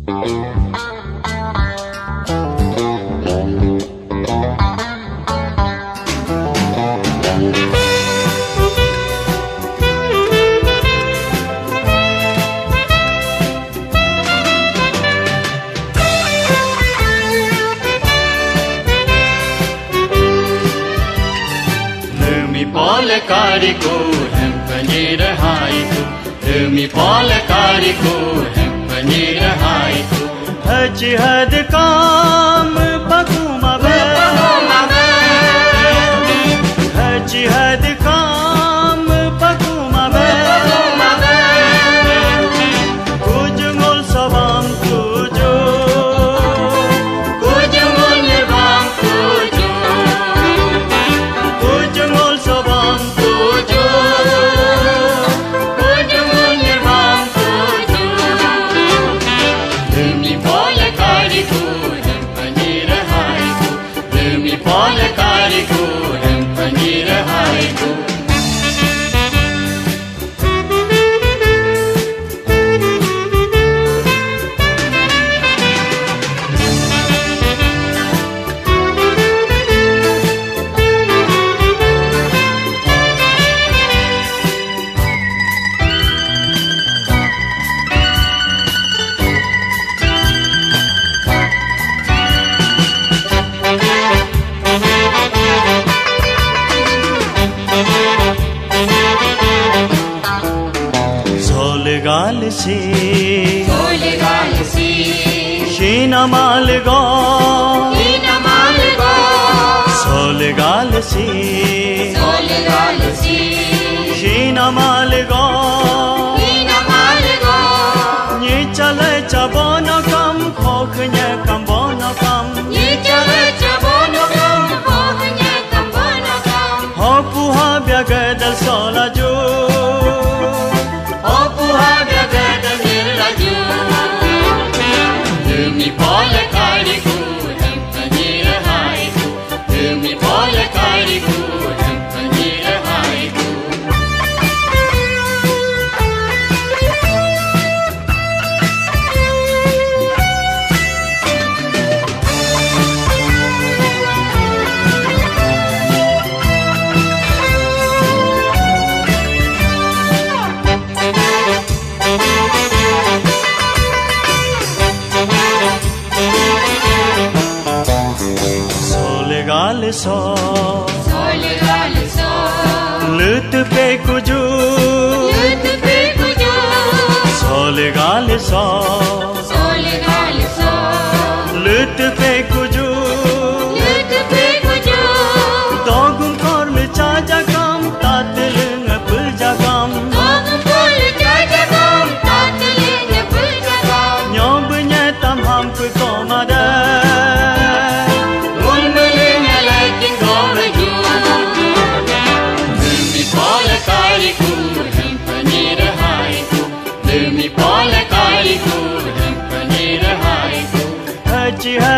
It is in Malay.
Demi pola kariku hem penyerahaiku, demi pola kariku hem penyerahaiku. Haji had kam pakuma be, haji had kam pakuma be. Kujungol sabam tujo, Kujungol nyebang tuju, kujungol sabam tuju, kujungol nyebang tuju. Demi pola kariku hem penyerahaiku, demi pola kariku hem penyerahaiku. Solgal si, Solgal si, Shina malgo, Ina malgo, Solgal si, Solgal si, Shina malgo. Ina malgo. Ni chale chabono kam, khokhnya kam bono kam. Ni chale chabono kam, khokhnya kam bono kam. Ho puha byagadal sola jo. Opuha byagadal nirlaju. Demi pola kariku hem penyerahaiku, demi pola kariku hem penyerahaiku. Solgal so, Solgal so, lut pe kuju. lut pe kuju. Solgal so, Solgal so, lut pe kuju. lut pe kuju. Dogum korl chaja kam, tatlung pulja kam. Ogum pul jajagam, tatling pulgam. Nyobnya tam ham ku komada. Mulmulnya lakin gomaju. Demi pola kariku hem penyerahaiku, demi pola kariku hem penyerahaiku. Haji